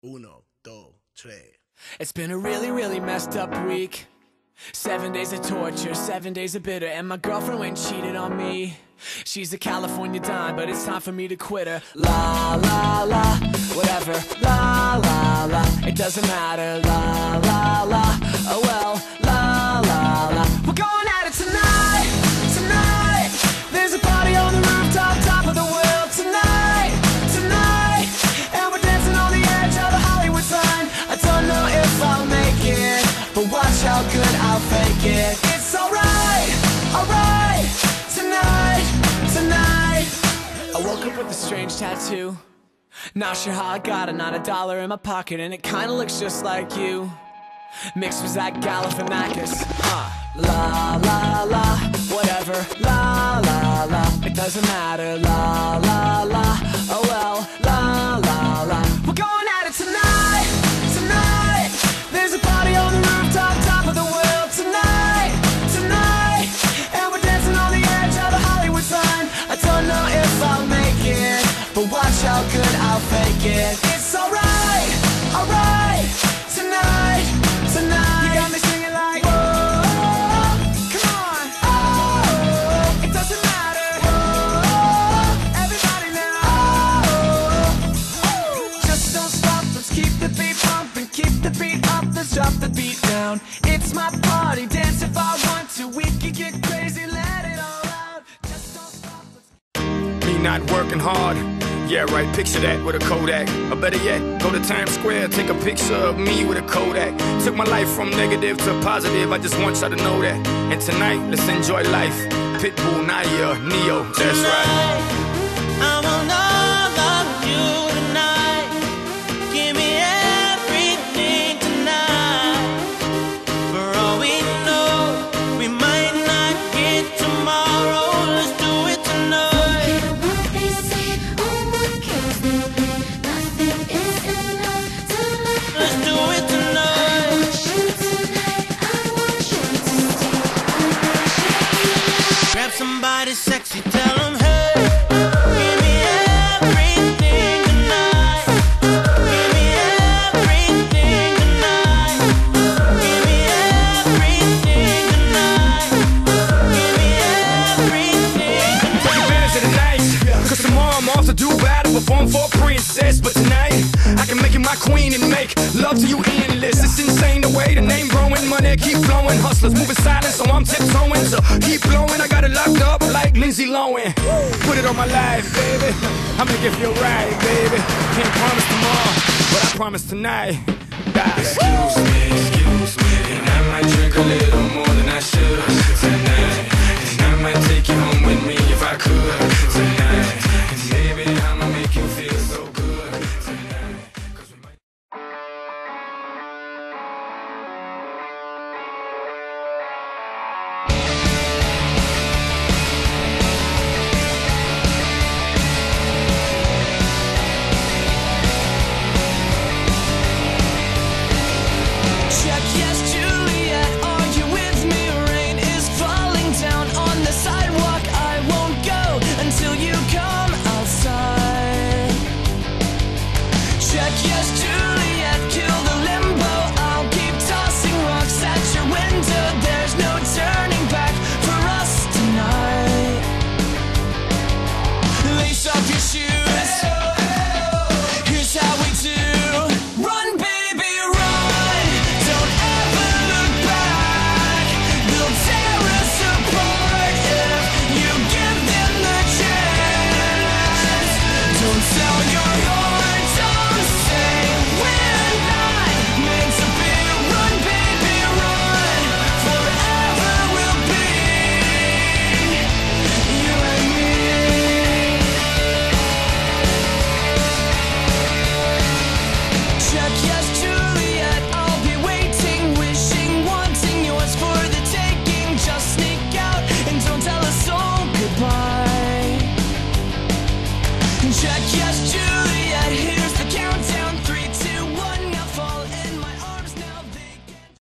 Uno, dos, tres. It's been a really, really messed up week. 7 days of torture, 7 days of bitter, and my girlfriend went and cheated on me. She's a California dime, but it's time for me to quit her. La, la, la, whatever. La, la, la, it doesn't matter. La, la, la, oh well. La, la, la, we're going at it tonight, tonight. There's a party on the rooftop, top of the world tonight, tonight. And we're dancing on the edge of the Hollywood sign. I don't know if I'll make it, but watch how good I'll fake it. It's alright, alright, tonight, tonight. I woke up with a strange tattoo. Not sure how I got it, not a dollar in my pocket, and it kinda looks just like you. Mixed with Zach Galifianakis. La, la, la, whatever. La, la, la, it doesn't matter. La, la, la, oh well. La, la, la, we're going at it tonight, tonight. There's a party on the rooftop, top of the world tonight, tonight. And we're dancing on the edge of the Hollywood sign. I don't know if I'll make it, but watch how good I'll fake it. It's alright, alright, tonight, tonight. You got me singing like, whoa, come on, oh, it doesn't matter, whoa, everybody now, oh, just don't stop, let's keep the beat pumping, keep the beat up, let's drop the beat down. It's my party, dance if I want to, we can get crazy, let it all out. Just don't stop, let's... Me not working hard. Yeah, right, picture that with a Kodak. Or better yet, go to Times Square, take a picture of me with a Kodak. Took my life from negative to positive, I just want y'all to know that. And tonight, let's enjoy life. Pitbull, Naya, Neo, that's right. I want all of you tonight. Give me everything tonight. For all we know, we might not get tomorrow. Let's do it tonight. Let's do it tonight. Grab somebody sexy, tell them hey. Give me everything tonight. Give me everything tonight. Give me everything tonight. Give me everything tonight. Take advantage of the night, cause tomorrow I'm off to do battle, perform for a princess. But tonight, I can make you my queen and make love to you endless. It's insane the way the name growing, money keep flowing. Hustlers moving silent, so I'm tiptoeing. So keep blowing, I got it locked up like Lindsay Lohan. Put it on my life, baby, I'ma give you a ride, baby. Can't promise tomorrow, but I promise tonight. Excuse me, and I might drink a little more than I should tonight. And I might take you home with me if I could tonight. And baby, I'ma make you feel so good tonight. 'Cause we might... Check, yes, Juliet, are you with me? Rain is falling down on the sidewalk. I won't go until you come outside. Check, yes, Juliet.